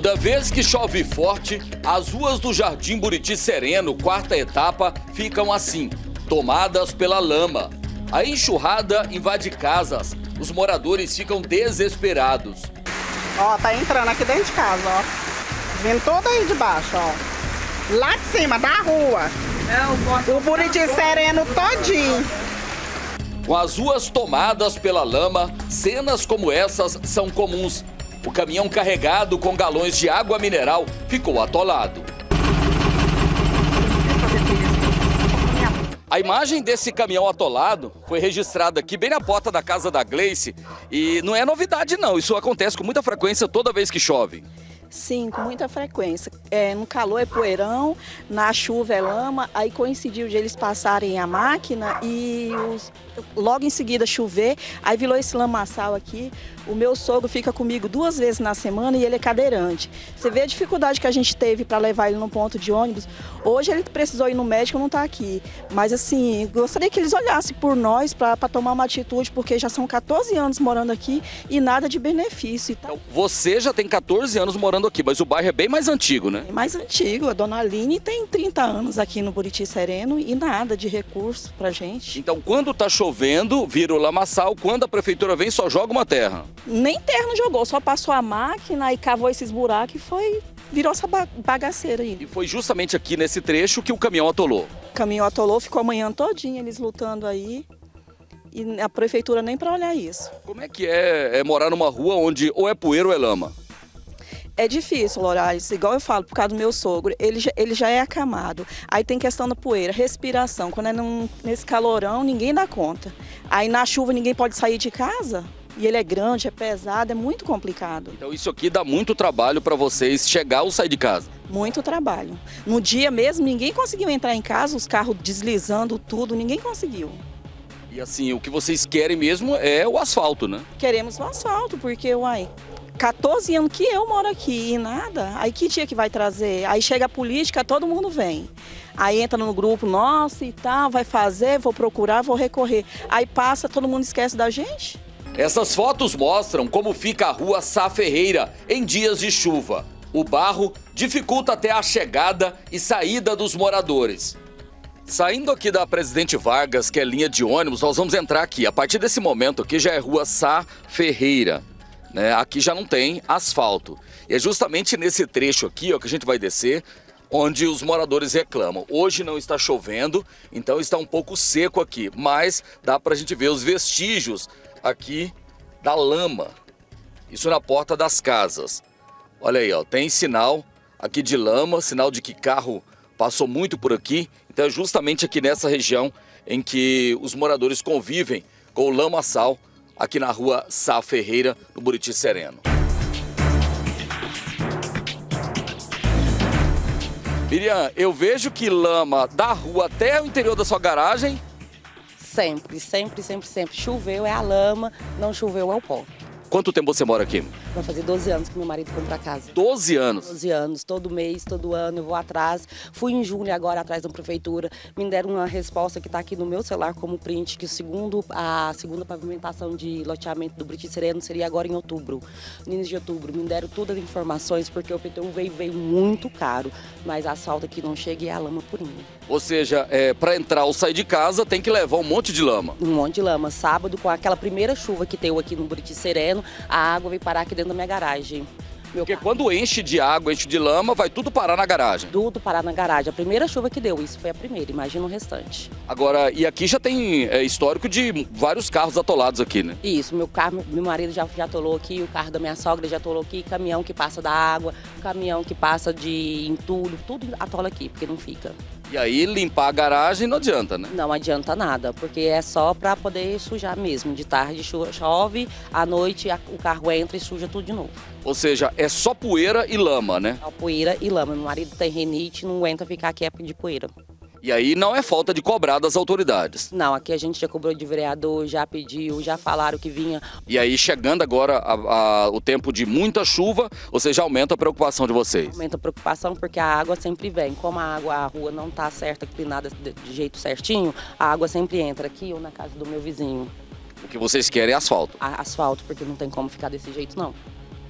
Toda vez que chove forte, as ruas do Jardim Buriti Sereno, quarta etapa, ficam assim, tomadas pela lama. A enxurrada invade casas, os moradores ficam desesperados. Ó, tá entrando aqui dentro de casa, ó. Vindo tudo aí de baixo, ó. Lá de cima, da rua. O Buriti Sereno todinho. Com as ruas tomadas pela lama, cenas como essas são comuns. O caminhão carregado com galões de água mineral ficou atolado. A imagem desse caminhão atolado foi registrada aqui bem na porta da casa da Gleice e não é novidade não, isso acontece com muita frequência toda vez que chove. Sim, com muita frequência. No calor é poeirão, na chuva é lama, aí coincidiu de eles passarem a máquina e logo em seguida chover, aí virou esse lamaçal aqui. O meu sogro fica comigo 2 vezes na semana e ele é cadeirante. Você vê a dificuldade que a gente teve para levar ele no ponto de ônibus. Hoje ele precisou ir no médico, não está aqui. Mas assim, gostaria que eles olhassem por nós para tomar uma atitude, porque já são 14 anos morando aqui e nada de benefício. Então, você já tem 14 anos morando aqui, mas o bairro é bem mais antigo, né? É mais antigo. A dona Aline tem 30 anos aqui no Buriti Sereno e nada de recurso pra gente. Então, quando tá chovendo, vira o lamaçal. Quando a prefeitura vem, só joga uma terra. Nem terra não jogou, só passou a máquina e cavou esses buracos e virou essa bagaceira aí. E foi justamente aqui nesse trecho que o caminhão atolou. O caminhão atolou, ficou a manhã todinha eles lutando aí. E a prefeitura nem para olhar isso. Como é que é morar numa rua onde ou é poeira ou é lama? É difícil, Lorais, igual eu falo, por causa do meu sogro, ele já é acamado. Aí tem questão da poeira, respiração. Quando é nesse calorão, ninguém dá conta. Aí na chuva ninguém pode sair de casa. E ele é grande, é pesado, é muito complicado. Então isso aqui dá muito trabalho para vocês chegar ou sair de casa? Muito trabalho. No dia mesmo, ninguém conseguiu entrar em casa, os carros deslizando tudo, ninguém conseguiu. E assim, o que vocês querem mesmo é o asfalto, né? Queremos o asfalto, porque, 14 anos que eu moro aqui e nada, aí que dia que vai trazer? Aí chega a política, todo mundo vem. Aí entra no grupo, nossa e tal, vai fazer, vou procurar, vou recorrer. Aí passa, todo mundo esquece da gente. Essas fotos mostram como fica a rua Sá Ferreira em dias de chuva. O barro dificulta até a chegada e saída dos moradores. Saindo aqui da Presidente Vargas, que é linha de ônibus, nós vamos entrar aqui. A partir desse momento aqui já é rua Sá Ferreira. Né? Aqui já não tem asfalto. E é justamente nesse trecho aqui ó, que a gente vai descer, onde os moradores reclamam. Hoje não está chovendo, então está um pouco seco aqui, mas dá para a gente ver os vestígios aqui da lama. Isso na porta das casas. Olha aí, ó, tem sinal aqui de lama, sinal de que carro passou muito por aqui. Então é justamente aqui nessa região em que os moradores convivem com o lamaçal, aqui na rua Sá Ferreira, no Buriti Sereno. Miriam, eu vejo que lama da rua até o interior da sua garagem. Sempre, sempre, sempre, sempre. Choveu é a lama, não choveu é o pó. Quanto tempo você mora aqui? Vai fazer 12 anos que meu marido compra a casa. 12 anos? 12 anos, todo mês, todo ano eu vou atrás. Fui em junho agora atrás da prefeitura, me deram uma resposta que está aqui no meu celular como print, que a segunda pavimentação de loteamento do Buriti Sereno seria agora em outubro. No início de outubro, me deram todas as informações, porque o PTU veio muito caro, mas a asfalto aqui não chega e é a lama purinha. Ou seja, para entrar ou sair de casa tem que levar um monte de lama. Um monte de lama. Sábado, com aquela primeira chuva que deu aqui no Buriti Sereno, a água veio parar aqui dentro da minha garagem. Porque quando enche de água, enche de lama, vai tudo parar na garagem. Tudo parar na garagem. A primeira chuva que deu, isso foi a primeira, imagina o restante. Agora, e aqui já tem histórico de vários carros atolados aqui, né? Isso, meu marido já atolou aqui, o carro da minha sogra já atolou aqui, caminhão que passa da água, caminhão que passa de entulho, tudo atola aqui, porque não fica. E aí limpar a garagem não adianta, né? Não adianta nada, porque é só para poder sujar mesmo. De tarde chove, à noite o carro entra e suja tudo de novo. Ou seja, é só poeira e lama, né? Só poeira e lama. Meu marido tem rinite, não aguenta ficar aqui de poeira. E aí não é falta de cobrar das autoridades. Não, aqui a gente já cobrou de vereador, já pediu, já falaram que vinha. E aí chegando agora o tempo de muita chuva, ou seja, aumenta a preocupação de vocês? Aumenta a preocupação porque a água sempre vem. Como a rua não está certa, inclinada de jeito certinho, a água sempre entra aqui ou na casa do meu vizinho. O que vocês querem é asfalto? Asfalto, porque não tem como ficar desse jeito não.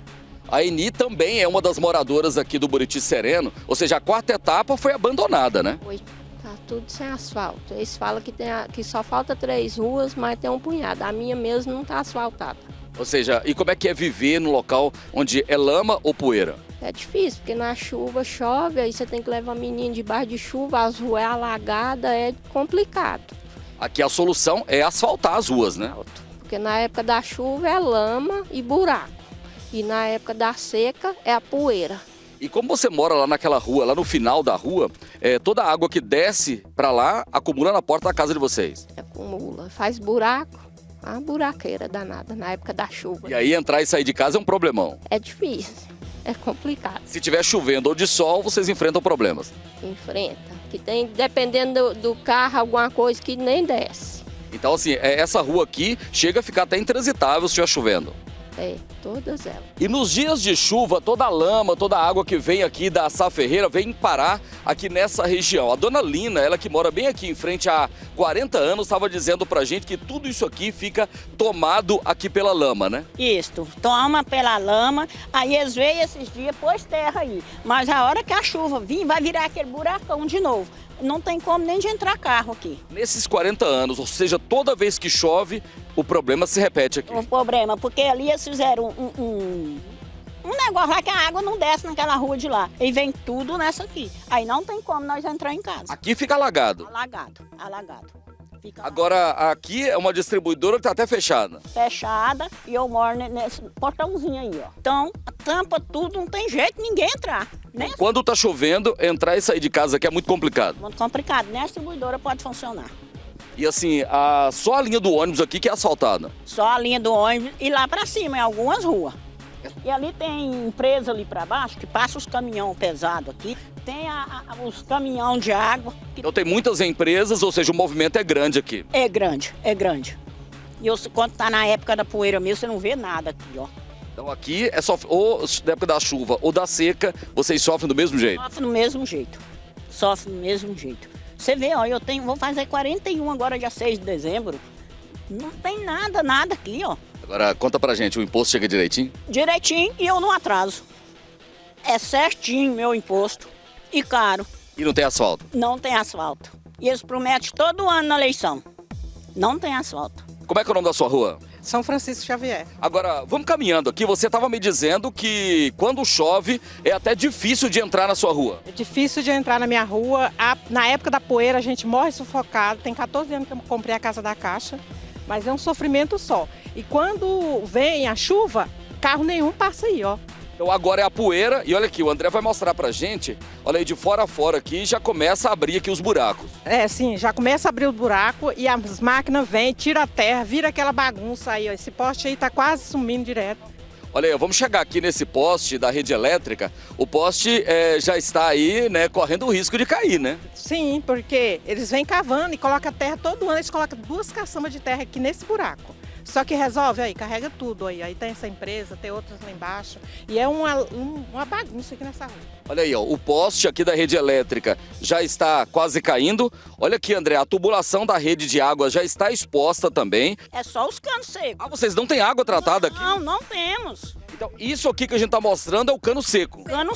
A Eni também é uma das moradoras aqui do Buriti Sereno, ou seja, a quarta etapa foi abandonada, né? Foi, tá tudo sem asfalto. Eles falam que só falta 3 ruas, mas tem um punhado. A minha mesmo não tá asfaltada. Ou seja, e como é que é viver num local onde é lama ou poeira? É difícil, porque na chuva chove, aí você tem que levar a menina debaixo de chuva, as ruas é alagada, é complicado. Aqui a solução é asfaltar as ruas, né? Porque na época da chuva é lama e buraco. E na época da seca é a poeira. E como você mora lá naquela rua, lá no final da rua, toda a água que desce para lá acumula na porta da casa de vocês? Acumula, faz buraco, uma buraqueira danada na época da chuva. E aí entrar e sair de casa é um problemão? É difícil, é complicado. Se tiver chovendo ou de sol, vocês enfrentam problemas? Enfrenta, que tem, dependendo do carro, alguma coisa que nem desce. Então assim, essa rua aqui chega a ficar até intransitável se estiver chovendo. É, todas elas. E nos dias de chuva, toda a lama, toda a água que vem aqui da Sá Ferreira vem parar aqui nessa região. A dona Lina, ela que mora bem aqui em frente há 40 anos, estava dizendo pra gente que tudo isso aqui fica tomado aqui pela lama, né? Isso, toma pela lama, aí eles veem esses dias, pôs terra aí. Mas a hora que a chuva vir, vai virar aquele buracão de novo. Não tem como nem de entrar carro aqui. Nesses 40 anos, ou seja, toda vez que chove, o problema se repete aqui. O problema, porque ali eles fizeram um negócio lá que a água não desce naquela rua de lá. E vem tudo nessa aqui. Aí não tem como nós entrar em casa. Aqui fica alagado. Alagado. Fica Agora, aqui é uma distribuidora que está até fechada. fechada e eu moro nesse portãozinho aí, ó. Então, tampa tudo, não tem jeito ninguém entrar. Né? Quando tá chovendo, entrar e sair de casa aqui é muito complicado. Muito complicado, nem a distribuidora pode funcionar. E assim, só a linha do ônibus aqui que é asfaltada. Só a linha do ônibus e lá pra cima, em algumas ruas. E ali tem empresa ali pra baixo que passa os caminhão pesado aqui. Tem os caminhão de água. Então tem muitas empresas, ou seja, o movimento é grande aqui. É grande. E quando tá na época da poeira mesmo, você não vê nada aqui, ó. Então aqui é só ou na época da chuva ou da seca, vocês sofrem do mesmo jeito? Sofre do mesmo jeito. Você vê, ó, vou fazer 41 agora, dia 6 de dezembro. Não tem nada aqui, ó. Agora conta pra gente, o imposto chega direitinho? Direitinho e eu não atraso. É certinho meu imposto e caro. E não tem asfalto? Não tem asfalto. E eles prometem todo ano na eleição. Não tem asfalto. Como é que é o nome da sua rua? São Francisco Xavier. Agora, vamos caminhando aqui. Você estava me dizendo que quando chove é até difícil de entrar na sua rua. É difícil de entrar na minha rua. Na época da poeira a gente morre sufocado. Tem 14 anos que eu comprei a Casa da Caixa, mas é um sofrimento só. E quando vem a chuva, carro nenhum passa aí, ó. Então agora é a poeira e olha aqui, o André vai mostrar pra gente, olha aí de fora a fora aqui, já começa a abrir aqui os buracos. É, sim, já começa a abrir o buraco e as máquinas vêm, tira a terra, vira aquela bagunça aí, ó. Esse poste aí tá quase sumindo direto. Olha aí, vamos chegar aqui nesse poste da rede elétrica, o poste já está aí, né, correndo o risco de cair, né? Sim, porque eles vêm cavando e colocam a terra todo ano, eles colocam 2 caçambas de terra aqui nesse buraco. Só que resolve aí, carrega tudo aí tem essa empresa, tem outras lá embaixo e é uma bagunça aqui nessa rua. Olha aí, ó, o poste aqui da rede elétrica já está quase caindo. Olha aqui, André, a tubulação da rede de água já está exposta também. É só os canos secos. Ah, vocês não têm água tratada aqui? Não temos. Então, isso aqui que a gente está mostrando é o cano seco. Cano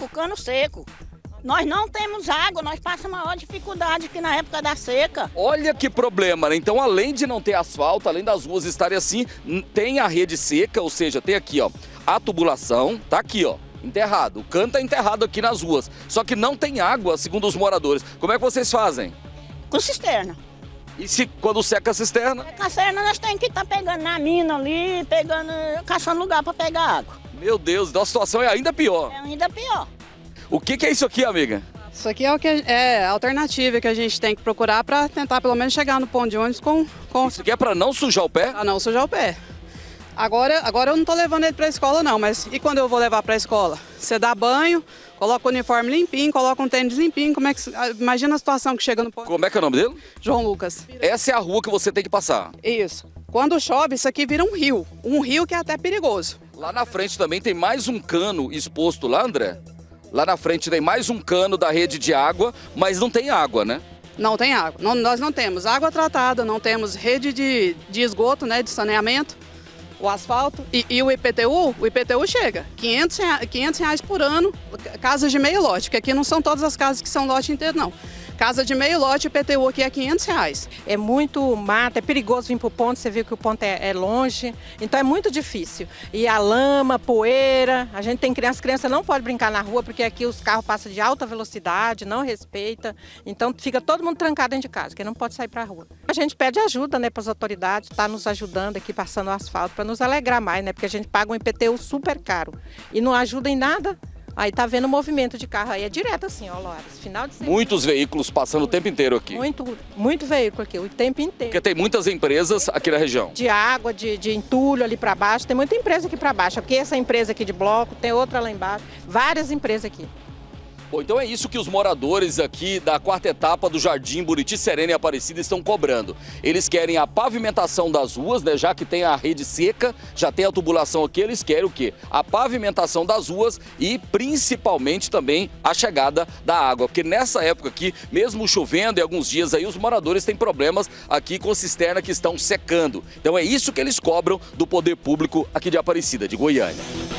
seco. Nós não temos água, nós passamos a maior dificuldade aqui na época da seca. Olha que problema, né? Então, além de não ter asfalto, além das ruas estarem assim, tem a rede seca, ou seja, tem aqui, ó, a tubulação, tá aqui, ó, enterrado. O cano tá enterrado aqui nas ruas, só que não tem água, segundo os moradores. Como é que vocês fazem? Com cisterna. E se quando seca a cisterna? A cisterna nós temos que estar pegando na mina ali, caçando lugar para pegar água. Meu Deus, então a situação é ainda pior. É ainda pior. O que é isso aqui, amiga? Isso aqui é o que é a alternativa que a gente tem que procurar para tentar pelo menos chegar no ponto de ônibus com... Isso aqui é para não sujar o pé? Para não sujar o pé. Agora eu não tô levando ele para a escola não, mas e quando eu vou levar para a escola? Você dá banho, coloca o uniforme limpinho, coloca um tênis limpinho, imagina a situação que chega no ponto. Como é que é o nome dele? João Lucas. Essa é a rua que você tem que passar. Isso. Quando chove, isso aqui vira um rio que é até perigoso. Lá na frente também tem mais um cano exposto lá, André? Lá na frente tem mais um cano da rede de água, mas não tem água, né? Não tem água. Nós não temos água tratada, não temos rede de esgoto, né, de saneamento. o asfalto e o IPTU chega, R$500 por ano, casas de meio lote, porque aqui não são todas as casas que são lote inteiro, não. Casa de meio lote, IPTU aqui é R$500. É muito mato, é perigoso vir para o ponto, você viu que o ponto é longe, então é muito difícil. E a lama, poeira, a gente tem criança, criança não pode brincar na rua, porque aqui os carros passam de alta velocidade, não respeita, então fica todo mundo trancado dentro de casa, que não pode sair para a rua. A gente pede ajuda, né, para as autoridades, tá nos ajudando aqui, passando o asfalto, para nos alegrar mais, né, porque a gente paga um IPTU super caro e não ajuda em nada. Aí tá vendo o movimento de carro, aí é direto assim, ó, Loares, final de semana. Muitos veículos passando o tempo inteiro aqui. Muito veículo aqui, o tempo inteiro. Porque tem muitas empresas aqui na região. De água, de entulho ali para baixo, tem muita empresa aqui para baixo. Porque essa empresa aqui de bloco, tem outra lá embaixo, várias empresas aqui. Bom, então é isso que os moradores aqui da 4ª etapa do Jardim Buriti Serena e Aparecida estão cobrando. Eles querem a pavimentação das ruas, né, já que tem a rede seca, já tem a tubulação aqui, eles querem o quê? A pavimentação das ruas e principalmente também a chegada da água. Porque nessa época aqui, mesmo chovendo e alguns dias aí, os moradores têm problemas aqui com cisterna que estão secando. Então é isso que eles cobram do poder público aqui de Aparecida, de Goiânia.